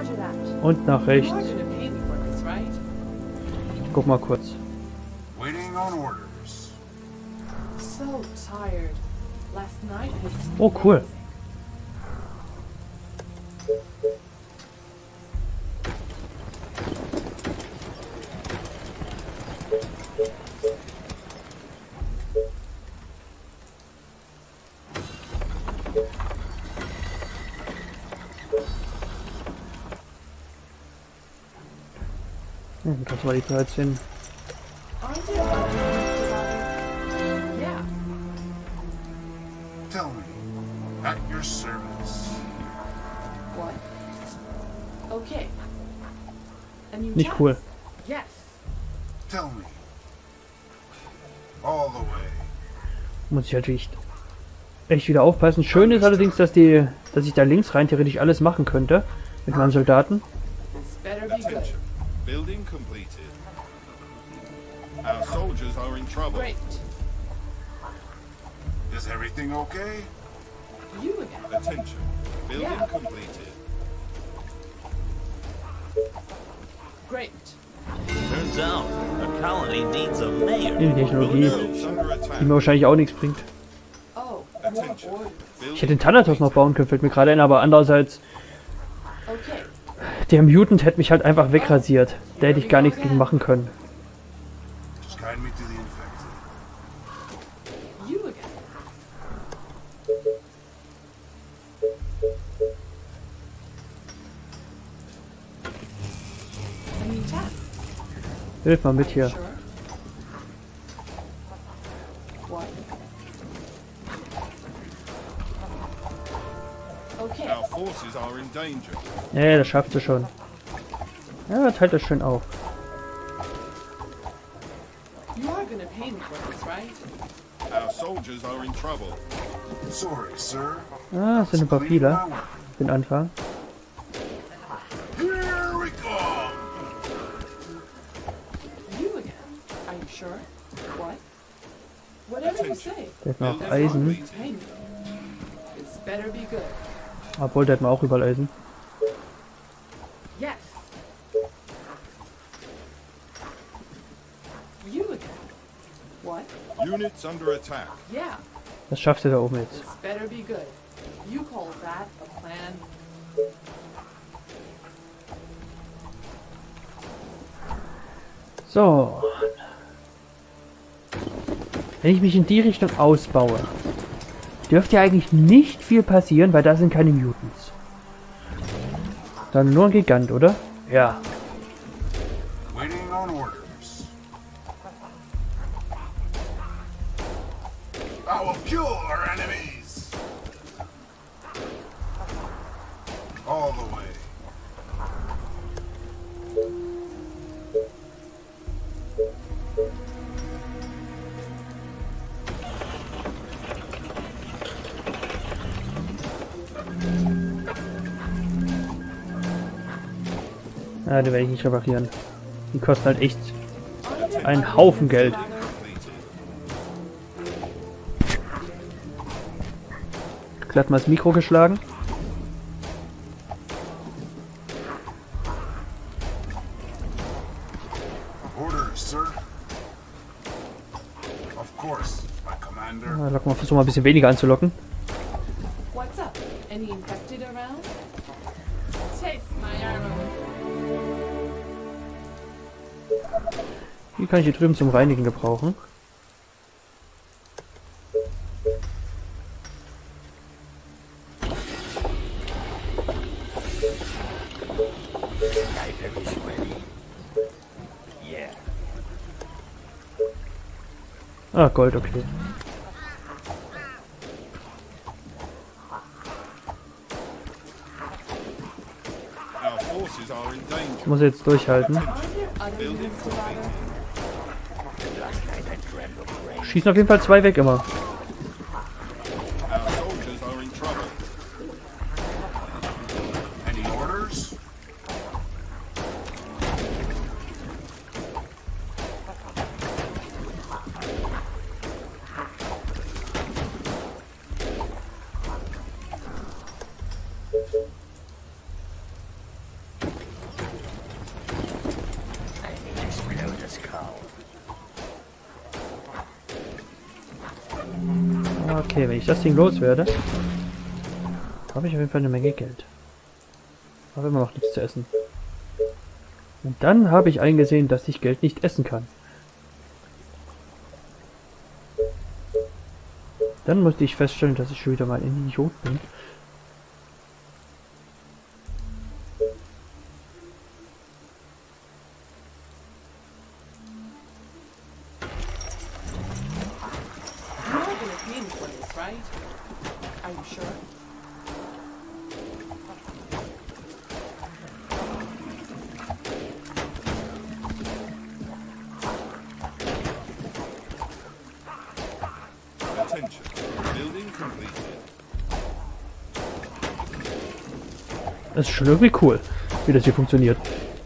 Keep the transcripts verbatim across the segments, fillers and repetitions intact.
Und nach rechts. Guck mal kurz. Oh, cool. Hm, kannst du mal die dreizehn. Tell me, at your service. What? Okay. A new Nicht task? cool. Yes. Tell me. All the way. Muss ich halt echt, echt wieder aufpassen. Schön ist allerdings, dass die, dass ich da links rein theoretisch alles machen könnte mit meinen Soldaten. This better be good. Attention. Building completed. Our soldiers are in trouble. Great. Is everything okay? You again. Attention. Building Yeah. completed. Great. Turns out, a colony needs a mayor. Die Technologie, Buildings under attack. die mir wahrscheinlich auch nichts bringt. Oh, more Attention. orders. Ich hätte den Thanatos noch bauen können, fällt mir gerade ein, aber andererseits, Okay. der Mutant hätte mich halt einfach wegrasiert. Da hätte ich gar nichts gegen machen können. Just guide me to the infected. You again. A new task. Hilf mal mit hier. Sure. What? Okay. Our forces are in danger. Ja, das schafft sie schon. Ja, teilt das schön auf. You are gonna pay me for this, right? Our soldiers are in trouble. Sorry, sir. Ah, es sind ein paar viele. Den Anfang. Here we go. You again. Are you sure? What? Whatever you say. Der hat noch Building Eisen. completed. Pay me. This better be good. Obwohl, der hat mir auch überall Eisen. Yes. You again. What? Units under attack. Yeah. Das schafft er da oben jetzt. This better be good. You call that a plan? So. Wenn ich mich in die Richtung ausbaue, dürfte ja eigentlich nicht viel passieren, weil da sind keine Mutants. Dann nur ein Gigant, oder? Ja. Waiting on orders. I will kill our enemies. All the way. Ja, die werde ich nicht reparieren. Die kosten halt echt einen Haufen Geld. Glatt mal das Mikro geschlagen. Orders, sir. Of course, my commander. Ja, locken wir, versuchen mal ein bisschen weniger anzulocken. What's up? Any infected around? Taste my arrows. Die kann ich hier drüben zum Reinigen gebrauchen. Ah, Gold, okay. Our forces are in danger. Ich muss jetzt durchhalten. Are there other Building units around? completed. Schießen auf jeden Fall zwei weg immer. Our soldiers are in trouble. Any orders? Okay, wenn ich das Ding loswerde, habe ich auf jeden Fall eine Menge Geld. Aber immer noch nichts zu essen. Und dann habe ich eingesehen, dass ich Geld nicht essen kann. Dann musste ich feststellen, dass ich schon wieder mal ein Idiot bin. You're not gonna pay me for this, right? Are you sure? Attention. Building completed. Das ist schon irgendwie cool, wie das hier funktioniert.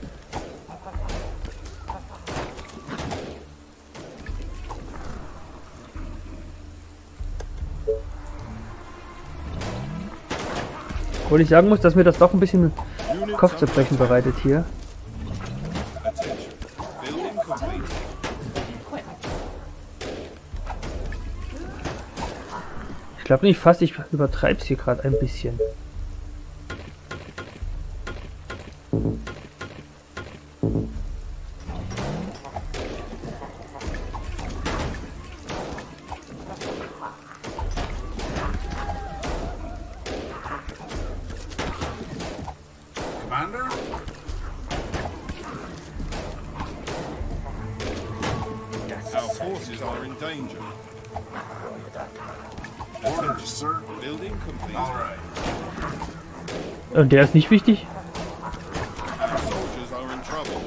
Obwohl ich sagen muss, dass mir das doch ein bisschen Kopfzerbrechen bereitet hier. Attention. Building completed. Quick. Ich glaube nicht fast, ich übertreibe es hier gerade ein bisschen. Commander? Our forces are in danger. Orders, sir. Building completed. All right. Und der ist nicht wichtig? Our soldiers are in trouble.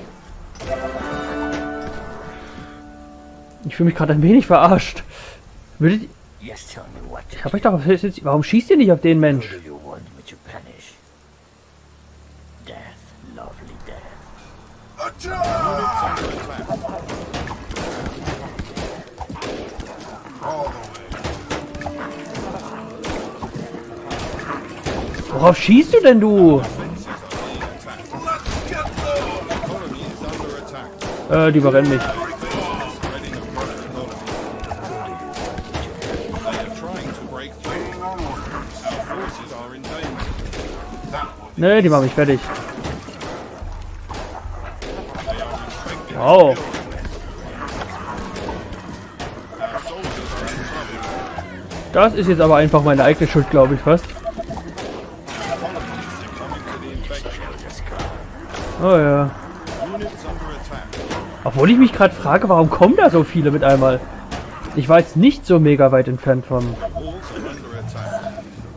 Ich fühle mich gerade ein wenig verarscht. Würdet Yes, tell me what to ich habe euch doch auf, warum schießt ihr nicht auf den Mensch? do you want me to punish? Death, lovely death. Attack! All the way. Worauf schießt du denn, du? Fences are being attacked. Let's get them! Economy is under attack. Äh, die überrennen mich. Spreading a corrupt economy. They are trying to break through. Waiting on orders. Our forces are in danger. That will be Ne, die machen mich fertig. They are inspecting. Wow. Our soldiers are in trouble. Das ist jetzt aber einfach meine eigene Schuld, glaube ich fast. Colonies are coming to the infection. Oh ja. Units under attack. Obwohl ich mich gerade frage, warum kommen da so viele mit einmal? Ich war jetzt nicht so mega weit entfernt vom... Walls are under attack.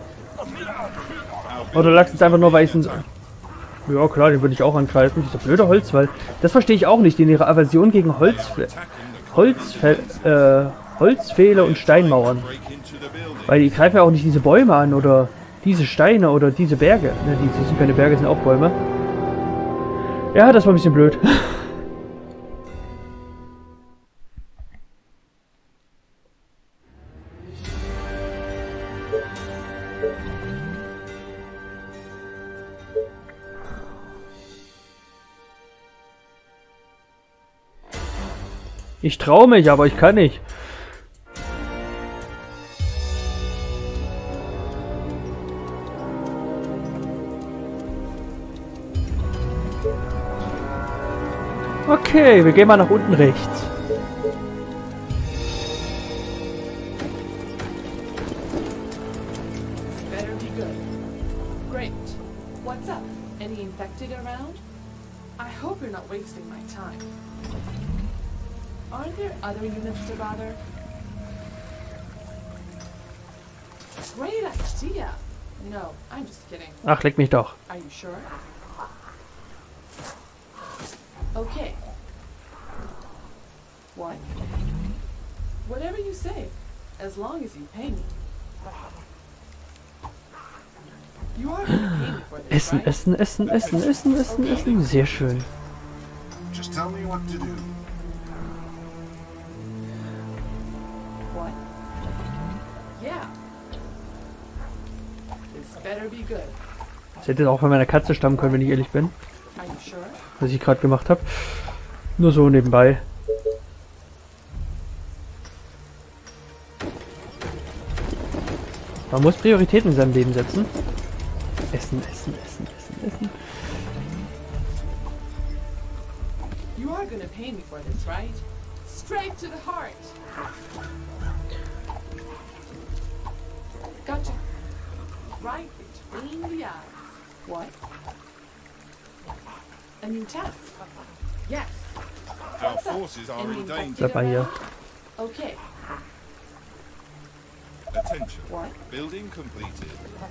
Oder lag es jetzt einfach nur, weil ich... Ja klar, den würde ich auch angreifen. Dieser blöde Holzwall. Das verstehe ich auch nicht, in ihrer Aversion gegen Holz... Holzfe äh, Holzpfähle und Steinmauern. Break into the building. Weil die greifen ja auch nicht diese Bäume an oder diese Steine oder diese Berge. Ne, die, die sind keine Berge, sind auch Bäume. Ja, das war ein bisschen blöd. Ich traue mich, aber ich kann nicht. Okay, wir gehen mal nach unten rechts. This better be good. Great. What's up? Any infected around? I hope you're not wasting my time. Aren't there other units to bother? Great idea. No, I'm just kidding. Ach, leck mich doch. Are you sure? Okay. What? Whatever you say, as long as you pay me. You are gonna pay me for this, Essen, right? essen, essen, essen, essen, essen, essen. Sehr schön. Just tell me what to do. What? Yeah. This better be good. Das hätte auch von meiner Katze stammen können, wenn ich ehrlich bin. Are you sure? Was ich gerade gemacht habe. Nur so nebenbei. Man muss Prioritäten in seinem Leben setzen. Essen, essen, essen, essen, essen. You are gonna pay me for this, right? Straight to the heart. Gotcha. Right between the eyes. What? A new task. Yes. Our forces are in danger. Bleib mal hier. Okay. Attention. What? Building completed.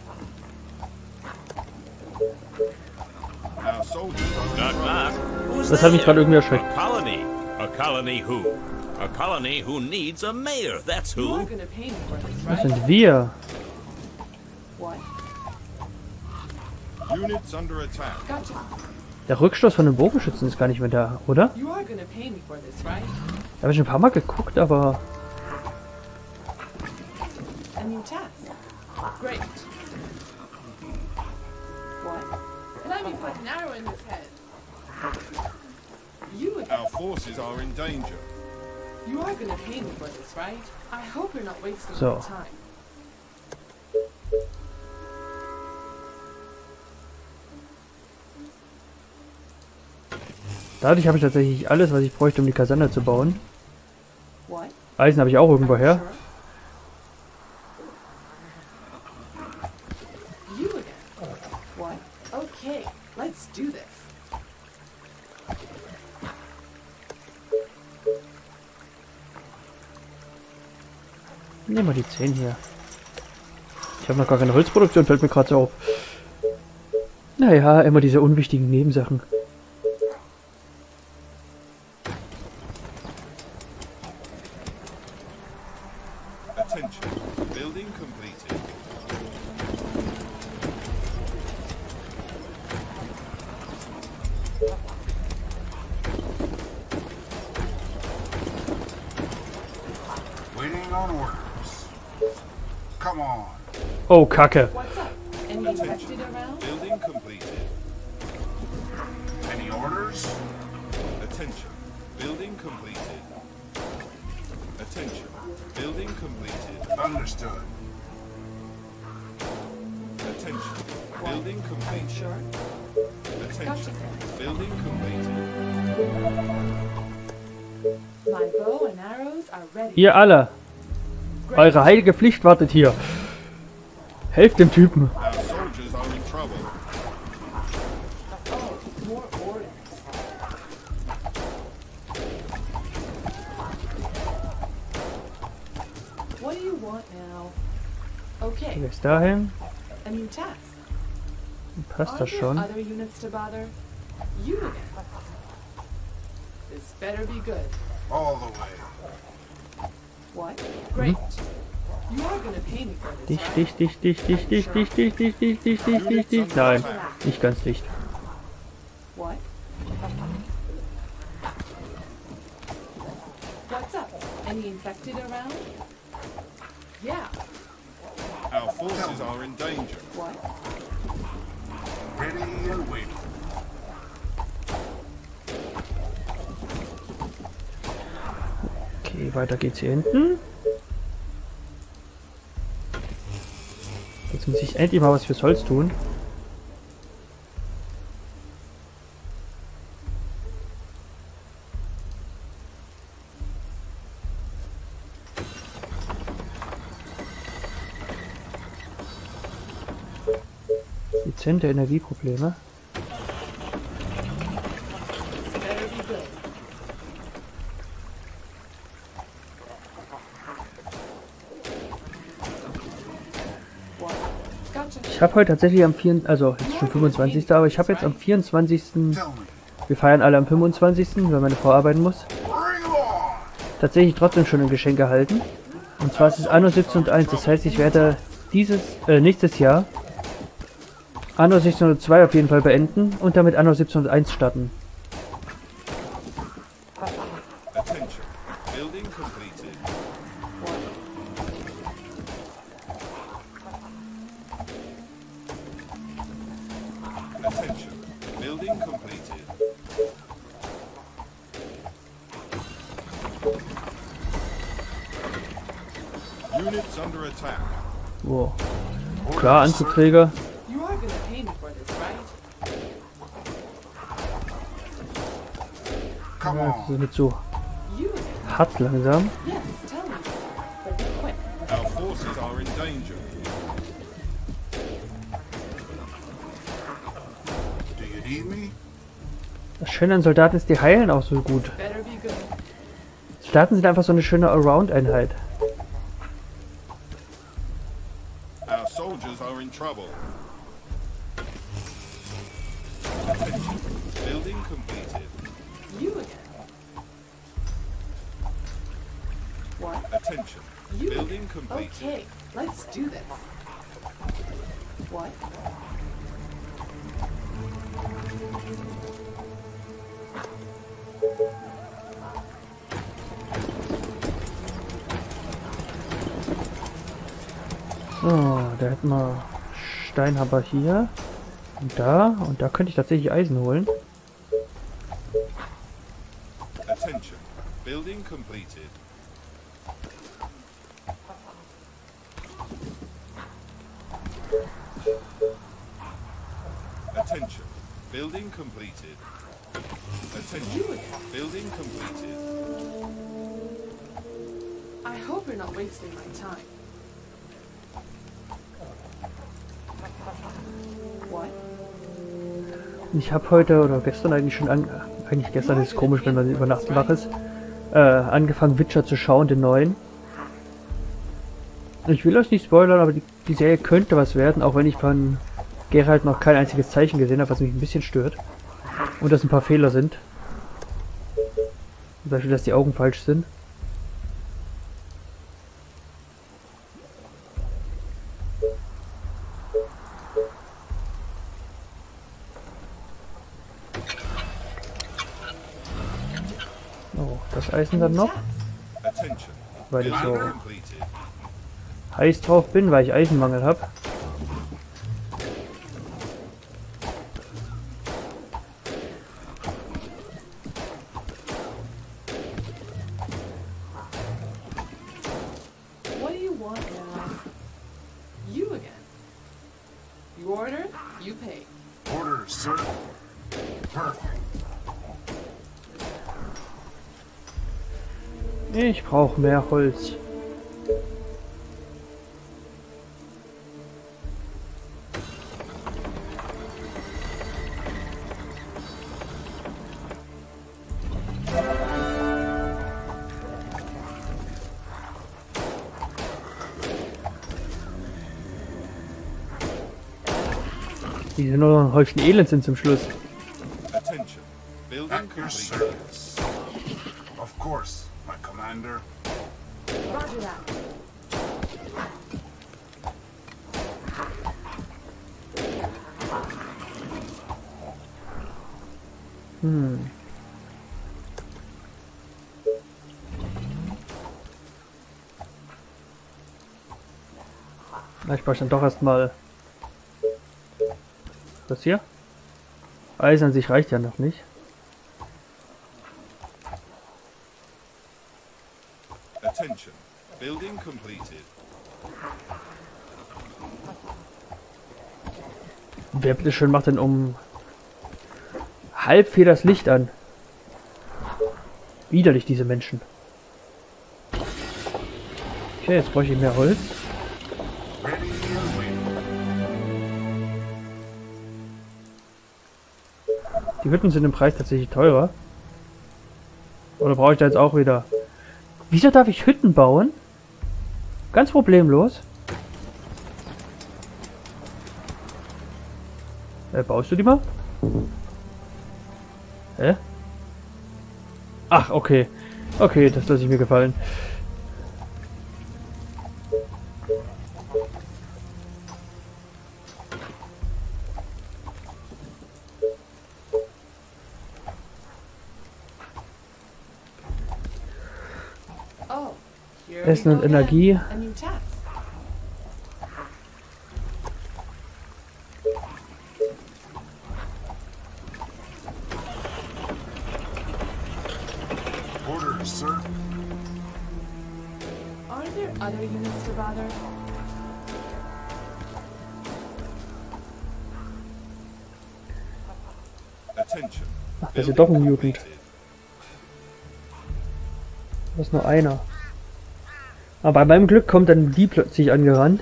Our soldiers are Knock, in knock. Who's Das hat mich gerade irgendwie A erschreckt. colony. A colony who? A colony who needs a mayor, that's You are who. gonna pay me for this, Das right? sind wir. What? units under attack. Gotcha. Der Rückstoß von den Bogenschützen ist gar nicht mehr da, oder? You are gonna pay me for this, right? Da habe ich ein paar Mal geguckt, aber... A new task. Great. What? Let me put an arrow in his head. You again. Our forces are in danger. You are gonna pay me for this, right? I hope you're not wasting So. my time. Dadurch habe ich tatsächlich alles, was ich bräuchte, um die Kaserne zu bauen. What? Eisen habe ich auch irgendwo her. Sure. You again. What? Okay, let's do this. Nehmen wir die zehn hier. Ich habe noch gar keine Holzproduktion, fällt mir gerade so auf. Naja, immer diese unwichtigen Nebensachen. Attention. Building completed. Waiting on orders. Come on. Oh, Kacke. What's up? Any infected around? Building completed. Any orders? Attention. Building completed. Attention. Building completed. Understood. Attention. Building Are you completed. sure? Attention. Building completed. My bow and arrows are ready. Ihr alle. Great. Eure heilige Pflicht wartet hier. Helft dem Typen. Our soldiers are in trouble. Oh, more orders. What do you want now? Okay, Bis dahin. a new task. Passt Are das there schon. other units to bother? You again. This better be good. All the way. What? Great. You are gonna pay me for this, Dicht, right? dicht, dicht, dicht, dicht, dicht, dicht, dicht, dicht, dicht, dicht, dicht, dicht, dicht. Nein, nicht ganz dicht. What? What's up? Any infected around? Yeah. Our forces are in danger. What? Ready and waiting. Okay, weiter geht's hier hinten. Jetzt muss ich endlich mal was fürs Holz tun. Dezente Energieprobleme. This better be good. What? Gotcha. Ich habe heute tatsächlich am vierten, also jetzt schon fünfundzwanzigsten aber ich habe jetzt am vierundzwanzigsten Tell me. Wir feiern alle am fünfundzwanzigsten weil meine Frau arbeiten muss. Bring 'em on. Tatsächlich trotzdem schon ein Geschenk erhalten. Und zwar ist es Anno siebzehnhunderteins. Das heißt, ich werde dieses, äh, nächstes Jahr Anno sechzehnhundertzwei auf jeden Fall beenden und damit Anno siebzehnhunderteins starten. Attention. Building completed. Attention. Building completed. Units under attack. Wow. Klar, Anzugträger. You are gonna pay me for this, right? Come Ja, on. das ist nicht so You hart langsam. yes, tell me. But be quick. Our forces are in danger. Do you need me? Das Schöne an Soldaten ist, die heilen auch so gut. Better be good. Soldaten sind einfach so eine schöne Around-Einheit. Our soldiers are in trouble. Attention. Building completed. You again. What? Attention. You Building again. completed. Okay, let's do this. What? So, da hätten wir Steinhammer hier. Und da. Und da könnte ich tatsächlich Eisen holen. Attention. Building completed. Attention. Building completed. Attention. Building completed. I hope you're not wasting my time. What? Ich habe heute oder gestern eigentlich schon an, eigentlich gestern ist es komisch, wenn man über Nacht wach ist, äh, angefangen Witcher zu schauen, den neuen. Ich will euch nicht spoilern, aber die, die Serie könnte was werden, auch wenn ich von Geralt noch kein einziges Zeichen gesehen habe, was mich ein bisschen stört. Und dass ein paar Fehler sind. Zum Beispiel, dass die Augen falsch sind. Oh, das Eisen dann noch, Attention. weil ich so Building completed. heiß drauf bin, weil ich Eisenmangel habe. What do you want now? You again. You order, you pay. Orders, sir. Perfect. Ich brauche mehr Holz. Die sind nur noch ein Häufchen Elend sind zum Schluss. Attention. Building At your completed. service. Of course, my commander. Roger that. Hm. Na, ich brauche dann doch erstmal das hier. Eisen an sich reicht ja noch nicht. Attention. Building completed. Wer bitte schön macht denn um halb vier das Licht an? Widerlich, diese Menschen. Okay, jetzt brauche ich mehr Holz. Ready and waiting. Die Hütten sind im Preis tatsächlich teurer. Oder brauche ich da jetzt auch wieder? Wieso darf ich Hütten bauen? Ganz problemlos. Äh, baust du die mal? Hä? Ach, okay. Okay, das lasse ich mir gefallen. Oh, here Essen we und go again. Energie. A new task. Orders, sir. Are there other units to bother? Attention. Ach, das ist ja doch ein Building Mutant. completed. Das ist nur einer. Aber bei meinem Glück kommt dann die plötzlich angerannt.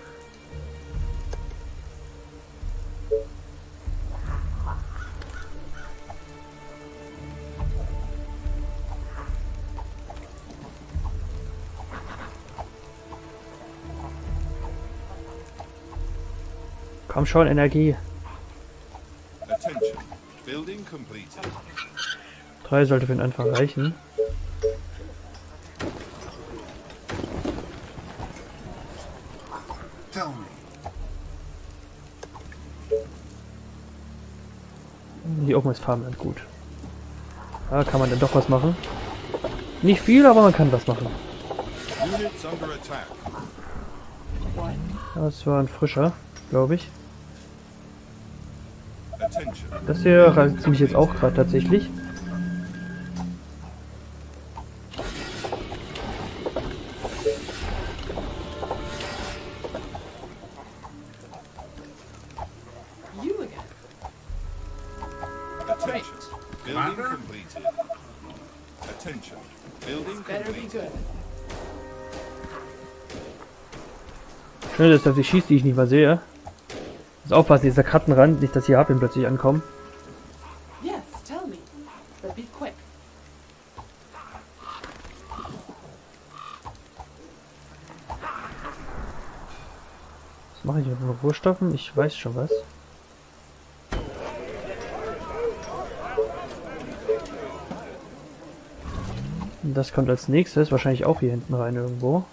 Komm schon, Energie. Attention. Building completed. Drei sollte für den Anfang reichen. Tell me. Hier oben ist Farmland gut. Da kann man dann doch was machen. Nicht viel, aber man kann was machen. Units under attack. Das war ein frischer, glaube ich. Attention. Das hier reizt mich jetzt auch gerade tatsächlich. You again. Attention. Building Commander? completed. Attention. Building Better be completed. good. Schön, dass er sich schießt, die ich nicht mal sehe. Muss aufpassen, dieser Kartenrand, nicht, dass hier Harpien plötzlich ankommen. Yes, tell me. But be quick. Was mache ich mit den Rohstoffen? Ich weiß schon was. Und das kommt als nächstes, wahrscheinlich auch hier hinten rein irgendwo.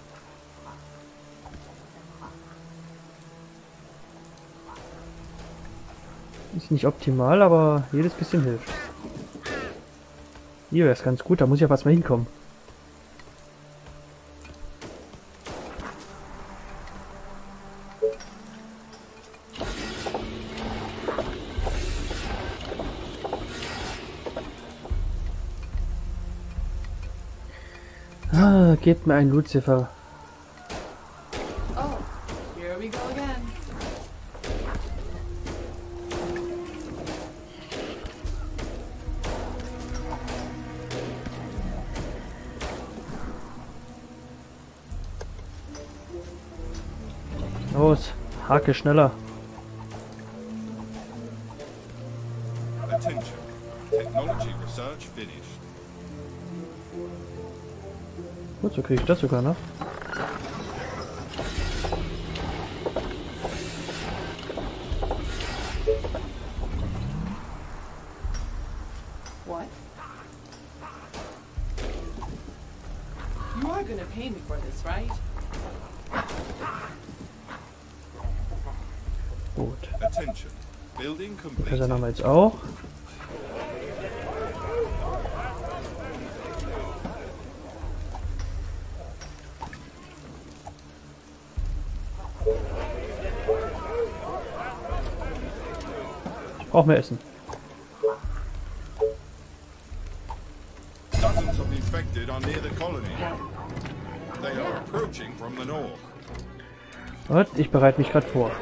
Ist nicht optimal, aber jedes bisschen hilft. Hier wäre es ganz gut, da muss ich ja fast mal hinkommen. Ah, gebt mir einen Lucifer. Oh, here we go again. Los, hake schneller. Attention. Technology research finished. Gut, so kriege ich das sogar noch. What? You are gonna pay me for this, right? Gut. Attention. Building Das completed. haben wir jetzt auch. Ich brauche mehr Essen. Dozens of infected are near the colony. They are approaching from the north. Und ich bereite mich gerade vor.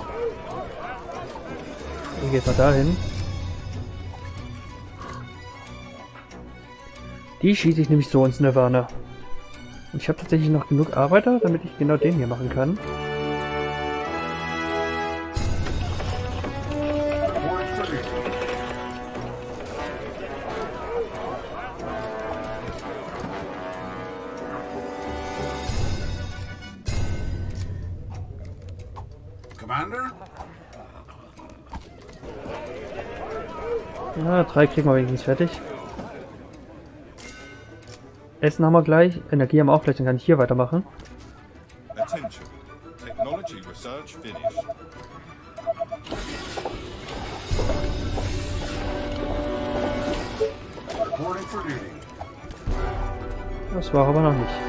Ich gehe jetzt mal dahin. Die schieße ich nämlich so ins Nirvana. Und ich habe tatsächlich noch genug Arbeiter, damit ich genau den hier machen kann. Report for duty. Commander? Ja, drei kriegen wir wenigstens fertig. Essen haben wir gleich, Energie haben wir auch gleich, dann kann ich hier weitermachen. Attention. Technology research finished. Reporting for duty. Das war aber noch nicht.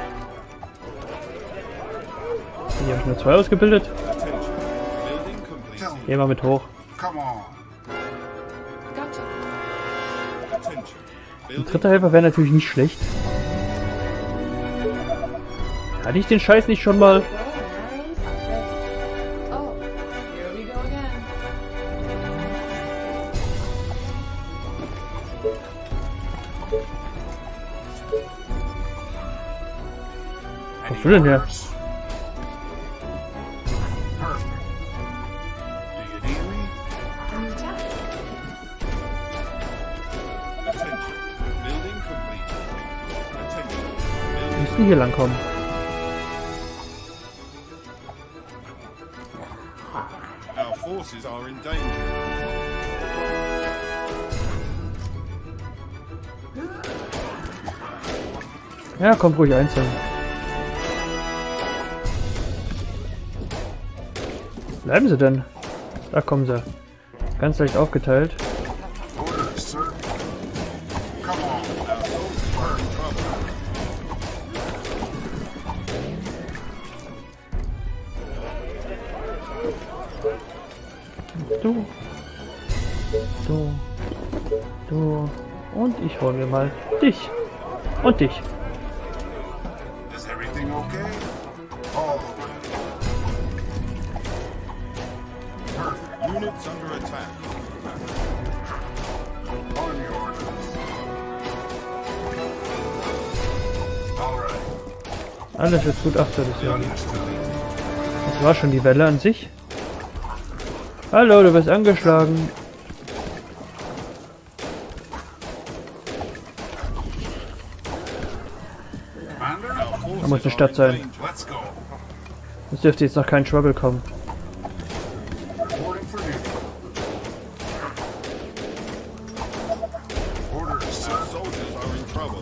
Hier habe ich nur zwei ausgebildet. Attention. Building completed. Gehen wir mit hoch. Come on. Gotcha. Attention. Ein Building dritter Helfer wäre natürlich nicht schlecht. Hatte ich den Scheiß nicht schon mal? Go, Marrows, I'm ready. Oh, here we go again. du denn her? Perfect. Do you need me? A new task. Attention. Building completed. Attention. Wir Building müssen hier lang kommen. Our forces are in danger. Ja, kommt ruhig einzeln. Bleiben sie denn? Da kommen sie. Ganz leicht aufgeteilt. Orders, sir. Come on. Our soldiers are in trouble. Du. Du. Du. Und ich hol mir mal dich. Und dich. Is everything okay? All the way. Perfect. Units under attack. On your orders. All right. Alles wird gut absorbiert. Units deleted. Das war schon die Welle an sich. Hallo, du wirst angeschlagen. Commander? Our forces Da muss eine are Stadt in sein. danger. Let's go. Es dürfte jetzt noch kein Trouble kommen. Reporting for duty. Orders, sir. Our soldiers are in trouble.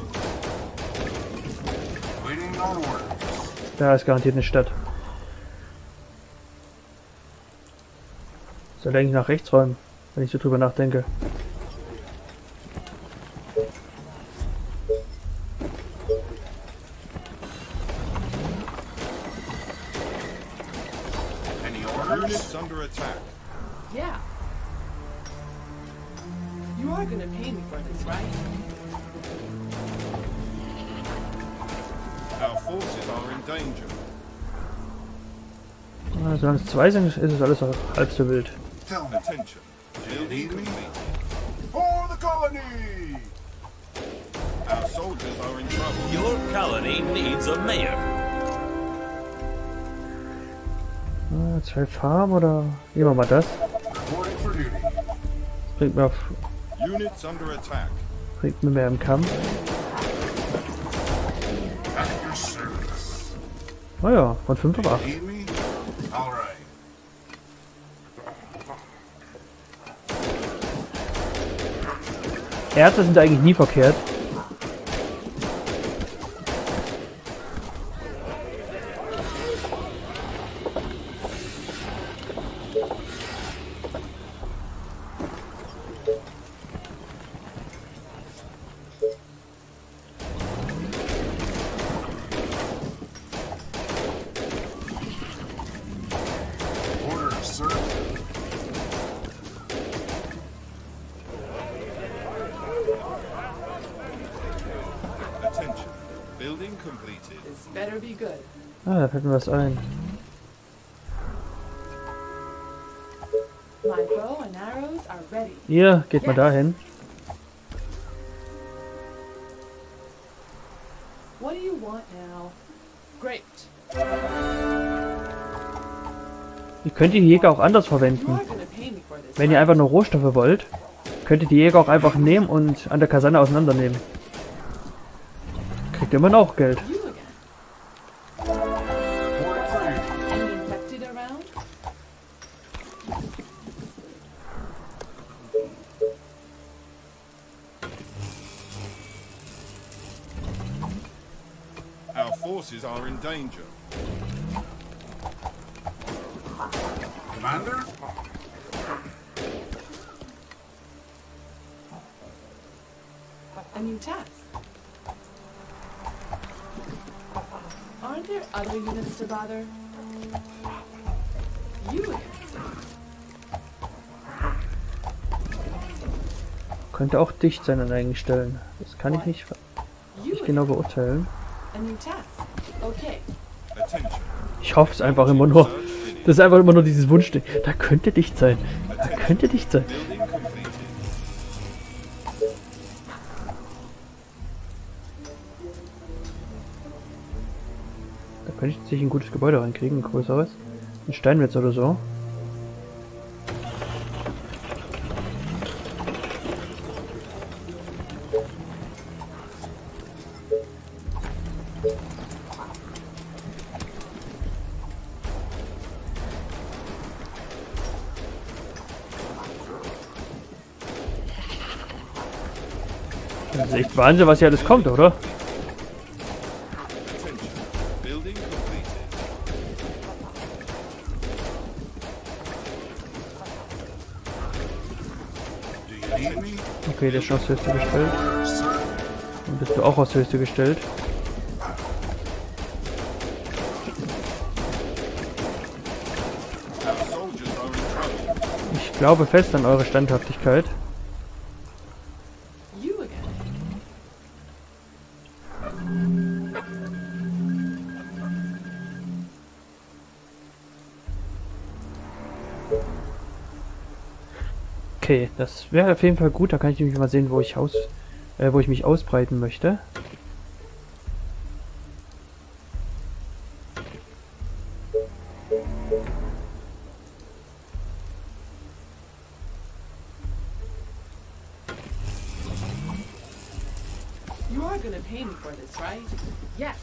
Waiting on orders. Da ist garantiert eine Stadt. Soll eigentlich nach rechts räumen, wenn ich so drüber nachdenke. Any orders? Units under attack. Yeah. You are gonna pay me for this, right? Our forces are in danger. Ah, solange es zwei sind, ist es alles auch halb so wild. Tell me. Attention. Building completed. For the colony! Our soldiers are in trouble. Your colony needs a mayor. Ah, zwei Farmen oder? Nehmen wir mal das. Reporting for duty. Bringt mir, auf, Units under attack. bringt mir mehr im Kampf. At your service. Oh ja, von fünf auf acht. Need me? All right. Ärzte sind eigentlich nie verkehrt. Orders, sir. Attention. Building completed. This better be good. Ah, da fällt mir was ein. My bow and arrows are ready. Ihr geht mal dahin. What do you want now? Great. Ihr könnt die Jäger auch anders You verwenden. are gonna pay me for this. Wenn ihr right? einfach nur Rohstoffe wollt, könnt ihr die Jäger auch einfach nehmen und an der Kaserne auseinandernehmen. Kriegt immer noch Geld. You again. Reporting for duty. Any infected around? Our forces are in danger. Commander? A new task. Aren't there other units to bother? You again. Könnte auch dicht sein an einigen Stellen. Das kann ich nicht, You nicht again. genau beurteilen. A new task. Okay. Attention. Ich hoffe es einfach immer nur. Das ist einfach immer nur dieses Wunschding. Da könnte dicht sein. Da könnte dicht sein. Building completed. Da könnte ich sich ein gutes Gebäude reinkriegen, ein größeres. Ein Steinmetz oder so. Das ist echt Wahnsinn, was hier alles kommt, oder? Building completed. Do you need me? Okay, der ist schon aufs Höchste gestellt. Sir, Dann bist du auch aufs Höchste gestellt. Our soldiers are in trouble. Ich glaube fest an eure Standhaftigkeit. You again. Okay, das wäre auf jeden Fall gut. Da kann ich nämlich mal sehen, wo ich aus, äh, wo ich mich ausbreiten möchte. You are gonna pay me for this, right? Yes.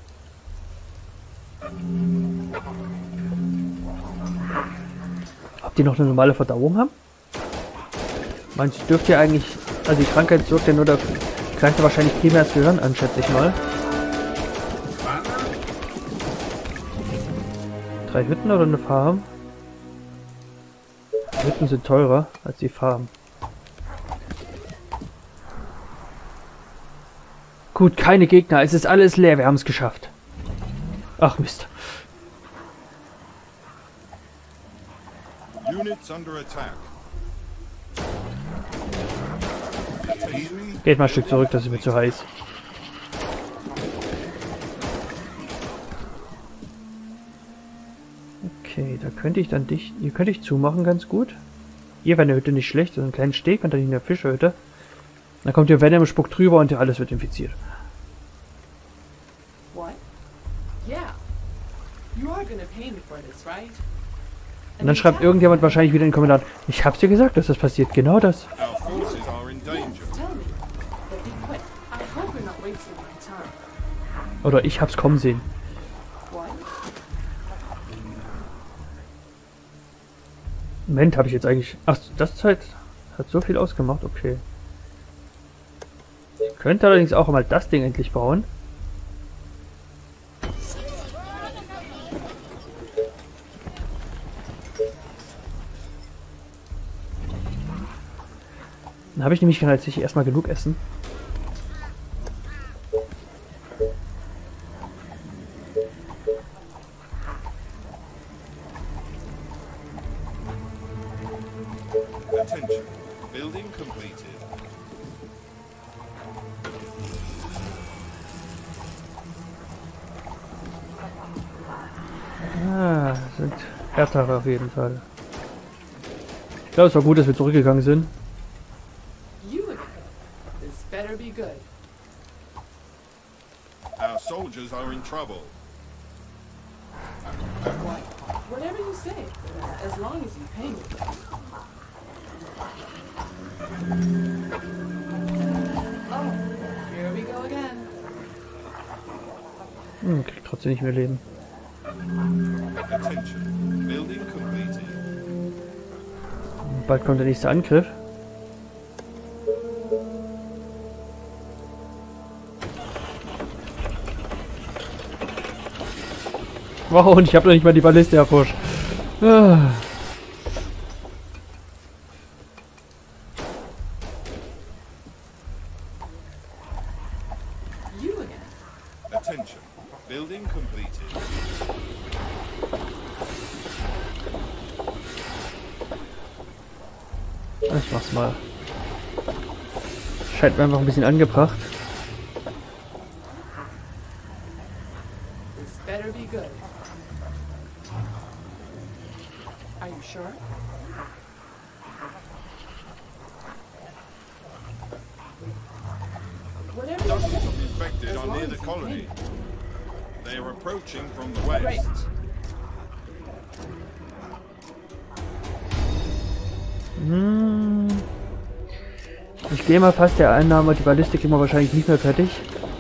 Habt ihr noch eine normale Verdauung haben? Manche dürft ihr eigentlich, also die Krankheit sorgt ja nur dafür, greift ja wahrscheinlich primär das Gehirn an, schätze ich mal. Drei Hütten oder eine Farm? Hütten sind teurer als die Farm. Gut, keine Gegner, es ist alles leer, wir haben es geschafft. Ach Mist. Units under attack. Do you need me? Geht mal ein Stück zurück, das ist mir zu heiß. Okay, da könnte ich dann dich, hier könnte ich zumachen ganz gut. Hier wäre eine Hütte nicht schlecht, so einen kleinen Steg und dann in der Fischhütte. Dann kommt hier Venom, spuckt drüber und alles wird infiziert. What? Yeah. You are gonna pay me for this, right? Und dann schreibt irgendjemand wahrscheinlich wieder in den Kommentaren, ich hab's dir gesagt, dass das passiert, genau das. Our forces are in danger. Yes, tell me. But be quick. I hope you're not wasting my time. Oder ich hab's kommen sehen. What? Moment, habe ich jetzt eigentlich... Ach, das Zeit hat so viel ausgemacht, okay. Ich könnte allerdings auch mal das Ding endlich bauen. Dann habe ich nämlich tatsächlich erstmal genug Essen. Attention. Building completed. Ah, sind härtere auf jeden Fall. Ich glaube, es war gut, dass wir zurückgegangen sind. You again. This better be good. Our soldiers are in trouble. What? Whatever you say. As long as you pay me. Oh, here we go again. Hm, kriegt trotzdem nicht mehr Leben. Attention. Building completed. Bald kommt der nächste Angriff. Wow, und ich habe noch nicht mal die Balliste erforscht. Ah. You again. Attention. Building completed. Ich mach's mal. Scheint mir einfach ein bisschen angebracht. This better be good. Are you sure? Whatever you Dozens say. of infected As are long near as the you pay colony. me. They are approaching from the west. Great. Hm. Ich gehe mal fast der Einnahme, die Ballistik immer wahrscheinlich nicht mehr fertig.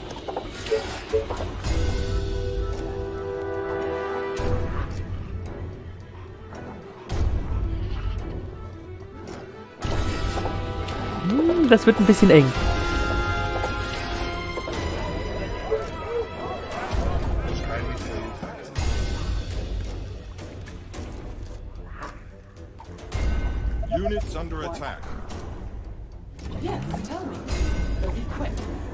Hm, das wird ein bisschen eng. Units under attack. Yes, tell me. But be quick.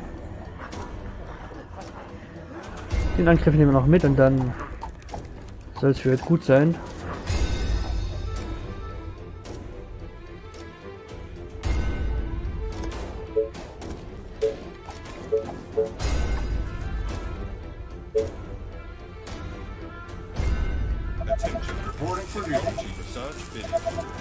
Den Angriff nehmen wir noch mit und dann soll es für jetzt gut sein. Attention. Reporting for duty. Energy research bidding.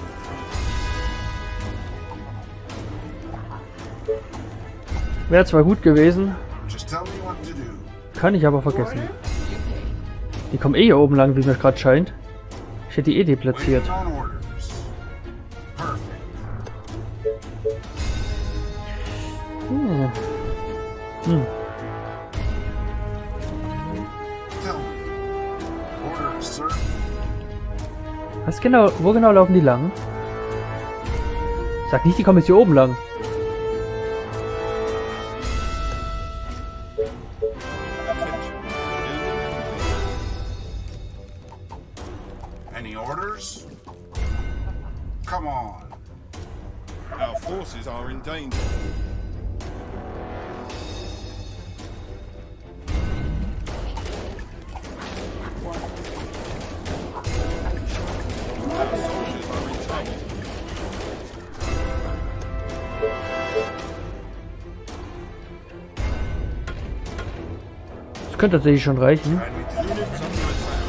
Wäre zwar gut gewesen, Just tell me what to do. kann ich aber vergessen. Order? Die kommen eh hier oben lang, wie mir gerade scheint. Ich hätte die eh deplatziert. Waiting on orders. Perfect. Hm. Hm. Tell me. Orders, sir. Was genau, wo genau laufen die lang? Sag nicht, die kommen jetzt hier oben lang. Attention. Any orders? Come on. Our forces are in danger. Our soldiers are in trouble. Das könnte tatsächlich schon reichen. Try me to Units under attack.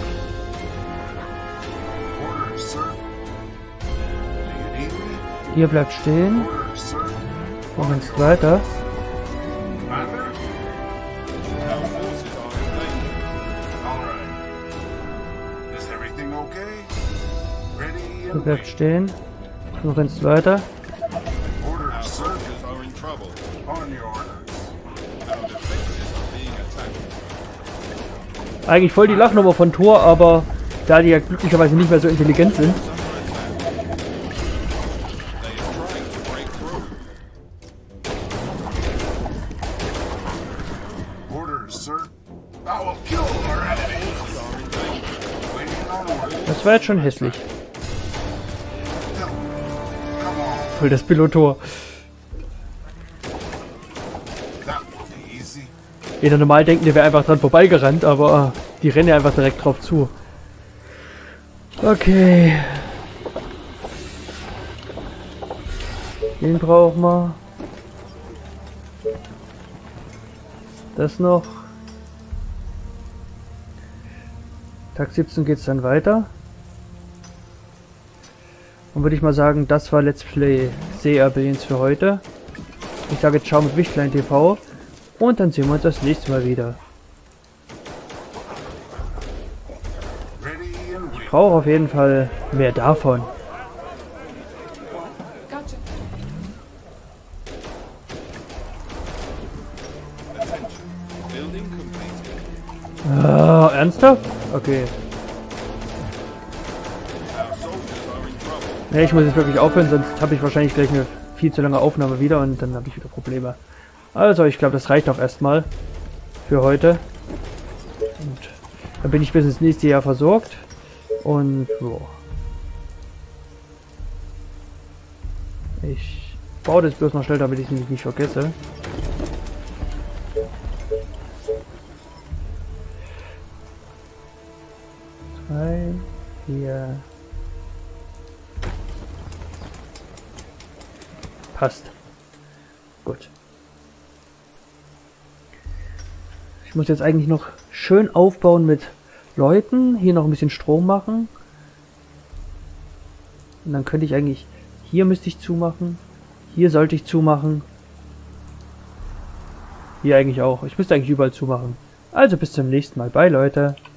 orders, sir. Do you need me? Ihr bleibt stehen. Orders, sir. Machen es weiter. Commander? Our forces are in danger. All right. Is everything okay? Ready Ihr and bleibt waiting. stehen. Du rennst weiter. Our Orders, sir. soldiers are in trouble. On your orders. Our defenses are being attacked. Eigentlich voll die Lachnummer von Thor, aber da die ja glücklicherweise nicht mehr so intelligent sind, Under attack. They are trying to break through. Orders, sir. I will kill our enemies. Are in danger. Waiting on orders. das war jetzt schon hässlich. Tell me. Come on. Voll das Pilotor. That will be easy. Jeder normal denkt, der wäre einfach dran vorbeigerannt, aber die rennen ja einfach direkt drauf zu. Okay. Den brauchen wir. Das noch. Tag siebzehn geht es dann weiter. Und würde ich mal sagen, das war Let's Play Sea Abyss für heute. Ich sage jetzt ciao mit Wichtlein T V und dann sehen wir uns das nächste Mal wieder. Ready and Ich waiting. brauche auf jeden Fall mehr davon. Gotcha. Attention. Building completed. Ah, ernsthaft? Okay. Our soldiers are in trouble. Ne, ich muss jetzt wirklich aufhören, sonst habe ich wahrscheinlich gleich eine viel zu lange Aufnahme wieder und dann habe ich wieder Probleme. Also, ich glaube, das reicht auch erstmal für heute. Und dann bin ich bis ins nächste Jahr versorgt. Und, boah. Ich baue das bloß noch schnell, damit ich es nämlich nicht vergesse. Drei, vier. Passt. Gut. Ich muss jetzt eigentlich noch schön aufbauen mit Leuten. Hier noch ein bisschen Strom machen. Und dann könnte ich eigentlich... Hier müsste ich zumachen. Hier sollte ich zumachen. Hier eigentlich auch. Ich müsste eigentlich überall zumachen. Also bis zum nächsten Mal. Bye, Leute.